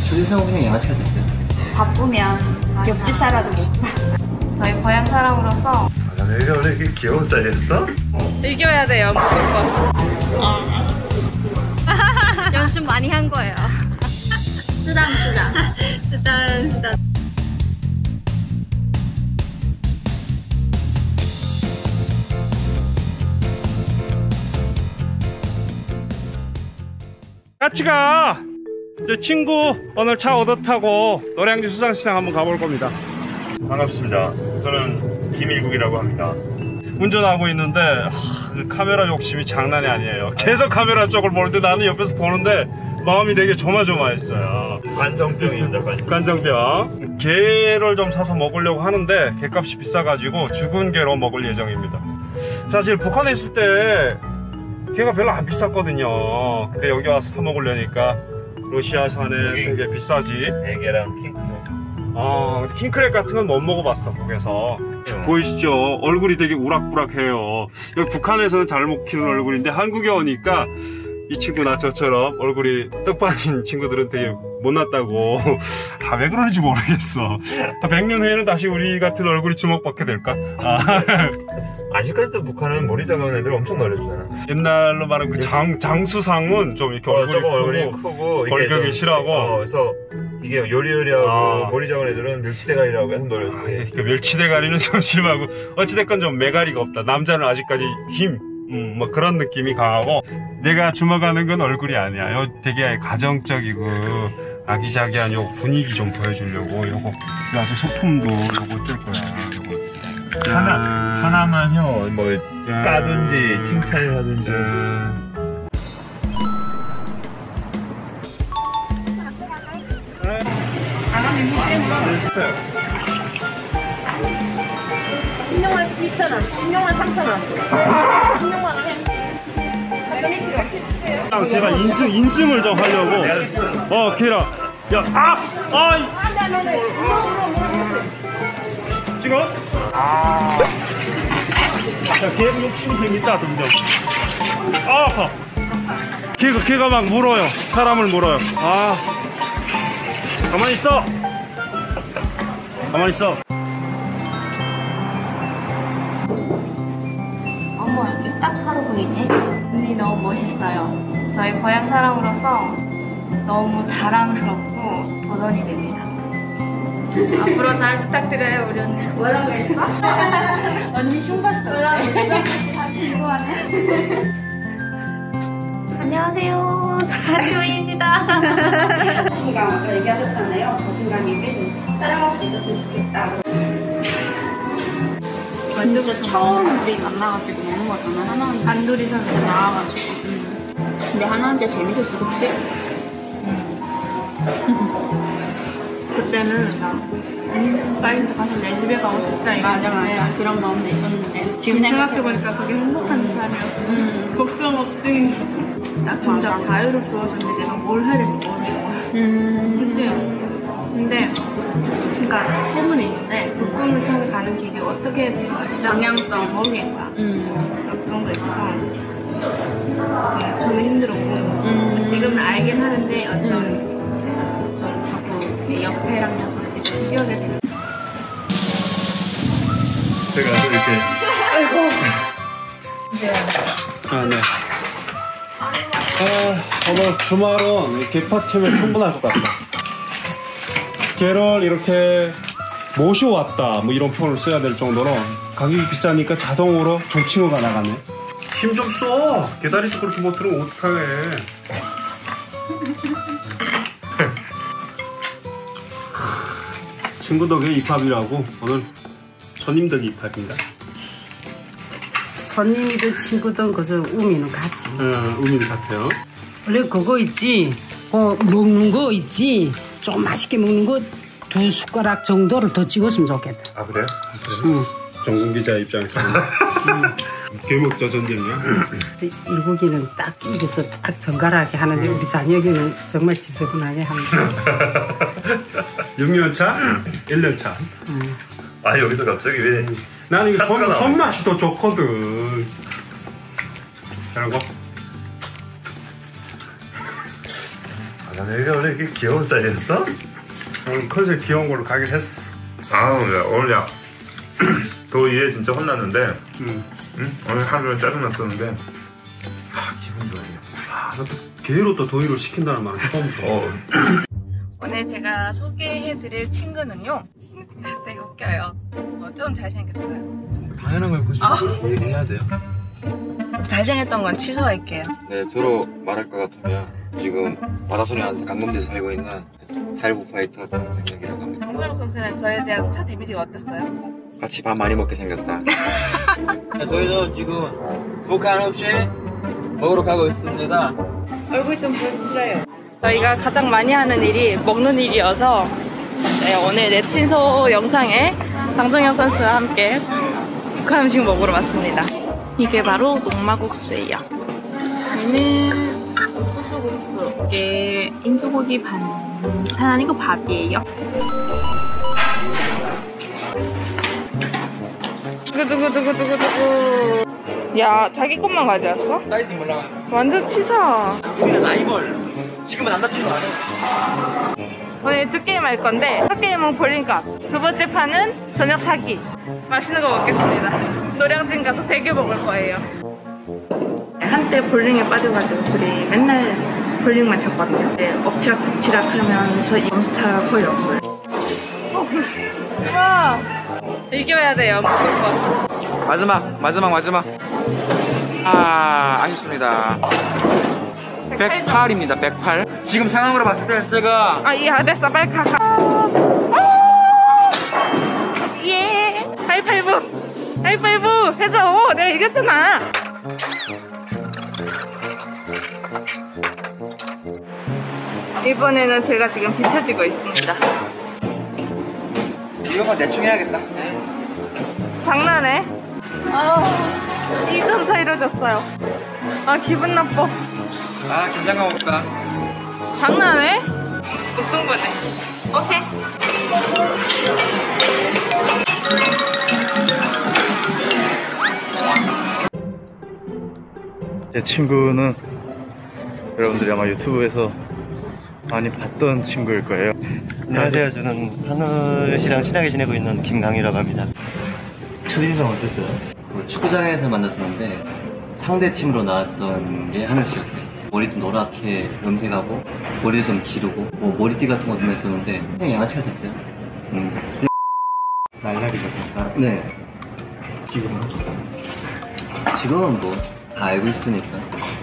줄서 그냥 양아치가 됐어요. 바쁘면 옆집 살아도 못 봐. 저희 고향 사람으로서 아, 내가 원래 이렇게 귀여운 스타일이었어? 이겨야 돼요, 무조건. 연습 많이 한 거예요. 쓰담. 같이 가! 제 친구 오늘 차 얻어 타고 노량진 수산시장 한번 가볼 겁니다. 반갑습니다. 저는 김일국이라고 합니다. 운전하고 있는데 그 카메라 욕심이 장난이 아니에요. 계속 카메라 쪽을 보는데 나는 옆에서 보는데 마음이 되게 조마조마했어요. 관정병입니다. 관정병. 게를 좀 사서 먹으려고 하는데 게값이 비싸가지고 죽은 게로 먹을 예정입니다. 사실 북한에 있을 때 게가 별로 안 비쌌거든요. 근데 여기 와서 사 먹으려니까 러시아산에 되게 비싸지. 대게랑 킹크랩. 킹크랩 같은 건 못 먹어봤어. 거기서 보이시죠? 얼굴이 되게 우락부락해요. 여기 북한에서는 잘 먹히는 얼굴인데 한국에 오니까 이 친구나 저처럼 얼굴이 떡반인 친구들은 되게 못났다고. 왜 그런지 모르겠어. 100년 후에는 다시 우리 같은 얼굴이 주목받게 될까? 아직까지도 북한은 머리 작은 애들 엄청 놀려주잖아. 옛날로 말하면 그 장수상은 좀 이렇게 얼굴이 크고 골격이 실하고. 그래서 이게 요리요리하고 머리 작은 애들은 멸치대가리라고 해서 놀려주지. 그 멸치대가리는 좀 심하고 어찌됐건 좀 매가리가 없다. 남자는 아직까지 힘, 뭐 그런 느낌이 강하고. 내가 주목하는 건 얼굴이 아니야. 요 되게 가정적이고 아기자기한 요 분위기 좀 보여주려고 요거 아주 소품도 요거 뜰 거야. 요거. 하나만요. 뭐 까든지 칭찬을 하든지. 신용을 2,000원, 신용을 3,000원. 신용을 제가 인증을 좀 하려고. 걔라. 야, 찍어? 야, 걔 욕심이 생겼다, 점점. 아파. 걔가 막 물어요. 사람을 물어요. 가만히 있어. 가만히 있어. 어머, 이렇게 딱 하루 보이네. 언니 너무 멋있어요. 저희 고향 사람으로서 너무 자랑스럽고 도전이 됩니다. 앞으로 잘 부탁드려요, 우리 언니. 뭐라고 했어? 언니 흉 봤어. 뭐라고 했어? 궁금하네. 안녕하세요. 다시오입니다. 제가 먼저 얘기하셨잖아요. 자신감이 좀 따라갈 수 있었으면 좋겠다. 진짜 처음 우리 만나가지고 먹는 거잖아. 하나는 단둘이서 나와가지고. 근데 하나한테 재밌었어, 그치? 그때는 나 빨리 가서 내 집에 가고 싶다. 맞아. 그런 마음도 있었는데 지금 생각해보니까 그게 행복한 삶이었어. 걱정 없이 나 진짜 자유를 주어졌는데 내가 뭘 해야 될지 모르겠어. 그치? 근데 그러니까 꿈은 있는데 그 꿈을 통해 가는 길이 어떻게 방향성 모르겠는 거야. 그런 거 있어서 저는 힘들었고 지금은 알긴 하는데 어떤 자꾸 제 옆에랑 이렇게 비교하게 되는. 제가 이렇게. 네. 오늘 주말은 게 파티면 충분할 것 같다. 게를 이렇게 모셔왔다 뭐 이런 표현을 써야 될 정도로 가격이 비싸니까 자동으로 종칭어가 나가네. 힘 좀 써. 게다리도 그렇게 못 들으면 어떡하게. 친구 덕에 입합이라고 오늘 손님들 입합입니다. 손님이든 친구든 그저 의미는 같지. 의미는 같아요. 원래 그거 있지. 먹는 거 있지. 좀 맛있게 먹는 거 2숟가락 정도를 더 찍었으면 좋겠다. 그래요? 응. 정군 기자 입장에서는 개먹자 전쟁이야. 일국이는 딱 입에서 딱 정갈하게 하는데 우리 장혁이는 정말 지저분하게 합니다. 6년 차? 1년 차. 여기서 갑자기 왜? 나는 이거 손맛이 더 좋거든. 이런 거. 내가 원래 이렇게 귀여운 스타일이었어? 오늘 컨셉 귀여운 걸로 가긴 했어. 오늘 야 더위에 진짜 혼났는데 응? 오늘 하루 종일 짜증났었는데 기분 좋아요. 나도 게으로 또 더위로 시킨다는 말은 처음 들어. 오늘 제가 소개해드릴 친구는요 되게 웃겨요. 좀 잘생겼어요. 당연한 걸 굳이 얘기해야 돼요? 잘생겼던 건 취소할게요. 네, 저로 말할 것 같으면 지금 바다소녀한테 감금돼서 살고 있는 탈북 파이터 정정혁이라고 합니다. 정정혁 선수는 저에 대한 첫 이미지가 어땠어요? 같이 밥 많이 먹게 생겼다. 저희도 지금 북한 없이 먹으러 가고 있습니다. 얼굴 좀 보여주시래요. 저희가 가장 많이 하는 일이 먹는 일이어서 네, 오늘 내 친소 영상에 장정혁 선수와 함께 북한 음식 먹으러 왔습니다. 이게 바로 녹마국수예요. 얘는 옥수수국수. 이게 인소고기 반찬 아니고 밥이에요. 두구두구두구두구두구. 야, 자기 것만 가져왔어? 사이즈 몰라. 완전 치사. 우리는 라이벌. 지금은 안 다치는 거 아니야? 오늘 두 게임 할 건데 첫 게임은 볼링값, 두 번째 판은 저녁 사기. 맛있는 거 먹겠습니다. 노량진 가서 대게 먹을 거예요. 한때 볼링에 빠져가지고 둘이 맨날 볼링만 쳤거든요. 네, 엎치락뒤치락 하면서 점수차가 거의 없어요. 와, 이겨야 돼요. 무조건. 마지막. 아쉽습니다. 108입니다, 108. 지금 상황으로 봤을 때 제가 됐어. 빨리 가. 예. 하이파이브 해줘. 내가 이겼잖아. 이번에는 제가 지금 뒤처지고 있습니다. 이런 건 대충 해야겠다. 장난해? 2점 차이로 졌어요. 기분 나빠. 긴장감 없다. 장난해? 무승부네. 오케이. 제 친구는 여러분들이 아마 유튜브에서 많이 봤던 친구일 거예요. 안녕하세요. 저는 하늘씨랑 친하게 지내고 있는 김강희라고 합니다. 첫인상 어땠어요? 축구장에서 만났었는데 상대 팀으로 나왔던 게 하늘씨였어요. 머리도 노랗게 염색하고 머리도 좀 기르고 머리띠 같은 것도 했었는데 그냥 양아치 같았어요. 날라리 같았다. 네. 지금은 뭐 다 알고 있으니까.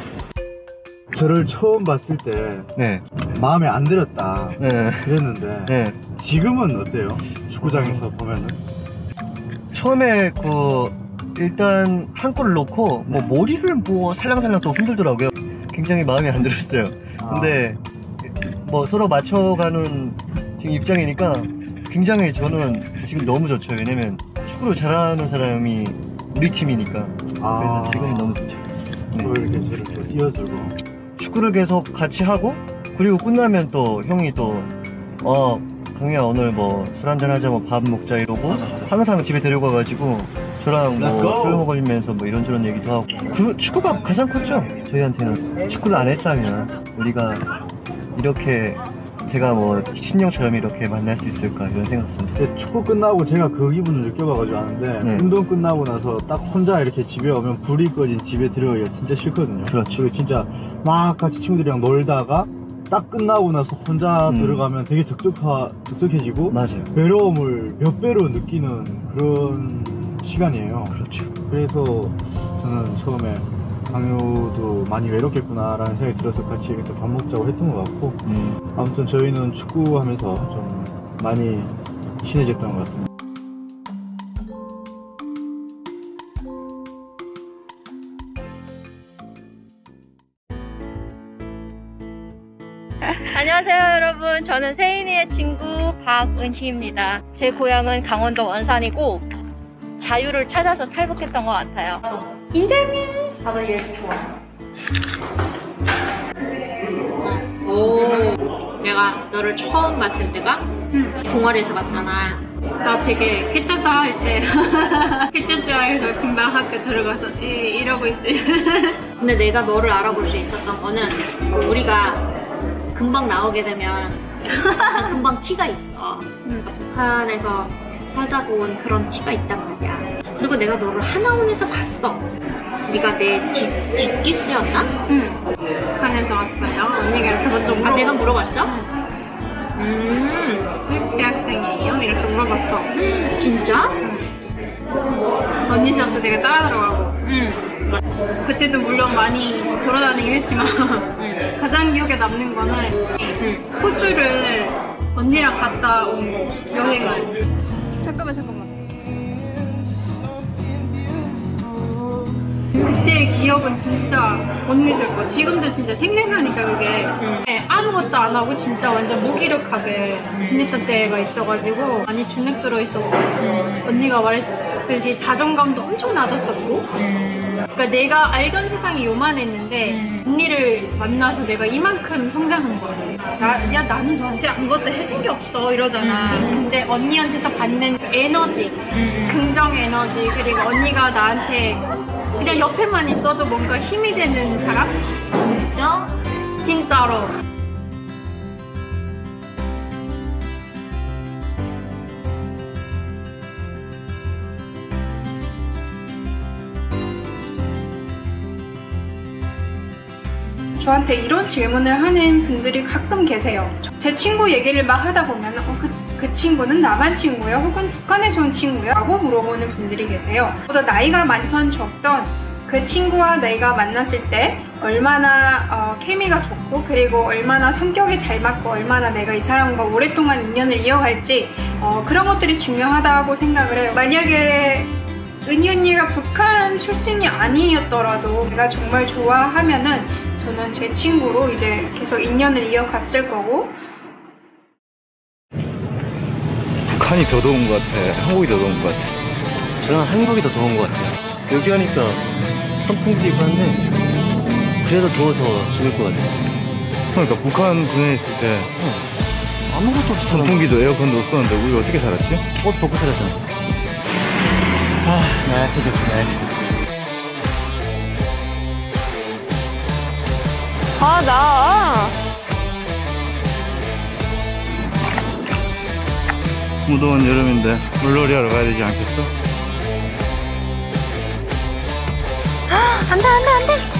저를 처음 봤을 때 네. 마음에 안 들었다 네. 그랬는데 네. 지금은 어때요? 축구장에서 보면은? 처음에 일단 한 골을 넣고 머리를 살랑살랑 또 흔들더라고요. 굉장히 마음에 안 들었어요. 근데 서로 맞춰가는 지금 입장이니까 굉장히 저는 지금 너무 좋죠. 왜냐면 축구를 잘하는 사람이 우리 팀이니까. 그래서 지금 너무 좋죠. 축구를 계속 이렇게 띄워주고 축구를 계속 같이 하고 그리고 끝나면 또 형이 또 강희야 오늘 술 한잔 하자 밥 먹자 이러고 항상 집에 데리고 가가지고 저랑 술 먹으면서 이런저런 얘기도 하고 축구가 가장 컸죠. 저희한테는. 축구를 안 했다면 우리가 이렇게 제가 신령처럼 이렇게 만날 수 있을까 이런 생각했습니다. 축구 끝나고 제가 그 기분을 느껴봐가지고 아는데 네. 운동 끝나고 나서 딱 혼자 이렇게 집에 오면 불이 꺼진 집에 들어가기가 진짜 싫거든요. 그렇죠. 그리고 진짜 막 같이 친구들이랑 놀다가 딱 끝나고 나서 혼자 들어가면 되게 적적해지고 맞아요. 외로움을 몇 배로 느끼는 그런 시간이에요. 그렇죠. 그래서 저는 처음에 강효도 많이 외롭겠구나 라는 생각이 들어서 같이 이렇게 밥 먹자고 했던 것 같고 아무튼 저희는 축구하면서 좀 많이 친해졌던 것 같습니다. 안녕하세요 여러분, 저는 세인이의 친구 박은희입니다. 제 고향은 강원도 원산이고 자유를 찾아서 탈북했던 것 같아요. 인절미! 나도 얘 좋아해요. 내가 너를 처음 봤을 때가 동아리에서 봤잖아. 나 되게 캐짜짜 할 때 캐짜짜 해서 금방 학교 들어가서 이러고 있어요. 근데 내가 너를 알아볼 수 있었던 거는 우리가 금방 나오게 되면 금방 티가 있어. 북한에서 살다 본 그런 티가 있단 말이야. 그리고 내가 너를 하나원에서 봤어. 네가 내 뒷기수였나? 응. 북한에서 왔어요. 언니가 이렇게 먼저 물어봤어. 내가 물어봤어? 대학생이에요? 이렇게 물어봤어. 진짜? 언니 시험도 내가 따라 들어가고. 그때도 물론 많이 돌아다니긴 했지만 가장 기억에 남는 거는 호주를 언니랑 갔다 온 거, 여행을. 잠깐만. 그때 기억은 진짜 못 잊을 거야. 지금도 진짜 생생하니까 그게. 네, 아무것도 안 하고 진짜 완전 무기력하게 지냈던 때가 있어가지고 많이 중력 들어있었고 언니가 말했듯이 자존감도 엄청 낮았었고 그러니까 내가 알던 세상이 요만했는데 언니를 만나서 내가 이만큼 성장한 거야. 야 나는 너한테 아무것도 해준 게 없어 이러잖아. 근데 언니한테서 받는 에너지, 긍정 에너지, 그리고 언니가 나한테 그냥 옆에만 있어도 뭔가 힘이 되는 사람? 진짜? 진짜로. 저한테 이런 질문을 하는 분들이 가끔 계세요. 제 친구 얘기를 막 하다 보면 그 친구는 남한 친구야? 혹은 북한에서 온 친구야? 라고 물어보는 분들이 계세요. 보다 나이가 많던 적던 그 친구와 내가 만났을 때 얼마나 케미가 좋고 그리고 얼마나 성격이 잘 맞고 얼마나 내가 이 사람과 오랫동안 인연을 이어갈지 그런 것들이 중요하다고 생각을 해요. 만약에 은희 언니가 북한 출신이 아니었더라도 내가 정말 좋아하면은 저는 제 친구로 이제 계속 인연을 이어갔을 거고. 북한이 더 더운 것 같아. 한국이 더 더운 것 같아. 저는 한국이 더 더운 것 같아요. 여기 하니까 선풍기도 있고 한데 그래도 더워서 죽을 것 같아요. 그러니까 북한 군에 있을 때 아무것도 없어. 선풍기도 에어컨도 없었는데 우리 어떻게 살았지? 옷 벗고 살았잖아. 네, 해줬네. 무더운 여름인데 물놀이 하러 가야 되지 않겠어? 안 돼.